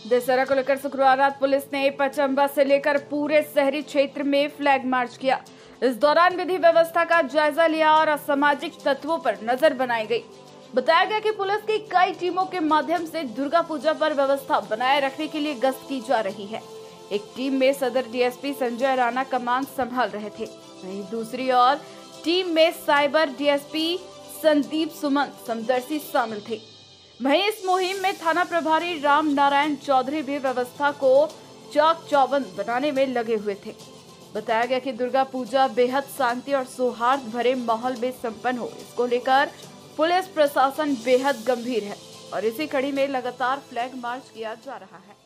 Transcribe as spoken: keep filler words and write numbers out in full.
दशहरा को लेकर शुक्रवार रात पुलिस ने पचम्बा से लेकर पूरे शहरी क्षेत्र में फ्लैग मार्च किया। इस दौरान विधि व्यवस्था का जायजा लिया और असामाजिक तत्वों पर नजर बनाई गई। बताया गया कि पुलिस की कई टीमों के माध्यम से दुर्गा पूजा पर व्यवस्था बनाए रखने के लिए गश्त की जा रही है। एक टीम में सदर डीएसपी संजय राणा कमान संभाल रहे थे, वहीं दूसरी ओर टीम में साइबर डीएसपी संदीप सुमन समदर्शी शामिल थे। वहीं इस मुहिम में थाना प्रभारी राम नारायण चौधरी भी व्यवस्था को चाक चौबंद बनाने में लगे हुए थे। बताया गया कि दुर्गा पूजा बेहद शांति और सौहार्द भरे माहौल में संपन्न हो, इसको लेकर पुलिस प्रशासन बेहद गंभीर है और इसी कड़ी में लगातार फ्लैग मार्च किया जा रहा है।